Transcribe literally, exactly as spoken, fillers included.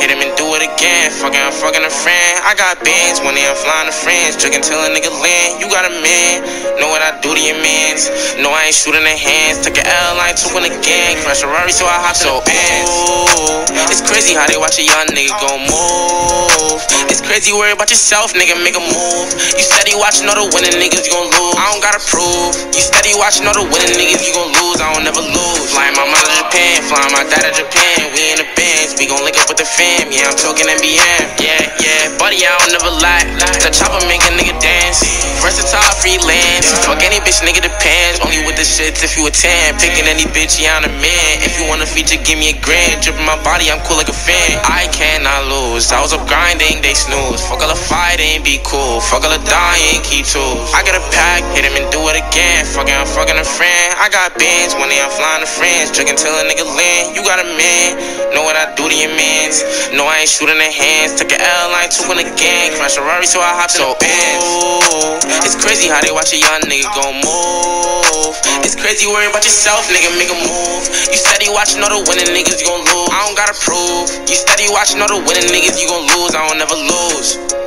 hit him and do it again. Fucking, I'm fucking a friend. I got bands, when I'm flying to friends. Drinking till a nigga land. You got a man, know what I do to your mans. No, I ain't shooting their hands. Took an L, I ain't to win again. Crash a Rari, so I hop to the bands. Ooh, it's crazy how they watch a young nigga go move. It's crazy, worry about yourself, nigga, make a move. You steady watching all the winning niggas, you gon' lose. I don't gotta prove. You steady watching all the winning niggas, you gon' lose. I don't never lose. Flying my mother to Japan, flying my dad to Japan. We in the bands, we gon' link up with the fam. Yeah, I'm talking N B M. Yeah, yeah, buddy, I don't never lie. The chopper make a nigga dance. Versatile freelance. Fuck any bitch, nigga, depends. Only with the shits if you a tan. Picking any bitch, yeah, I'm a man. If you want a feature, give me a grand. Dripping my body, I'm cool like a fan. I cannot lose. I was up grinding, they snooze. Fuck all the fighting, be cool. Fuck all the dying, keep tools. I got a pack, hit him and do it again. Fucking, I'm fucking a friend. I got bands, when I'm flying to friends. Drinking till a nigga land. You got a man, know what I do to your mans. No, I ain't shooting their hands. Took an L, I ain't to win again. Crash a Rari, so I hop to the bands. Ooh, it's crazy how they watch a young nigga go move. It's crazy, worry about yourself, nigga, make a move. You steady watching all the winning niggas, you gon' lose. I don't gotta prove. You steady watching all the winning niggas, you gon' lose. I don't never lose.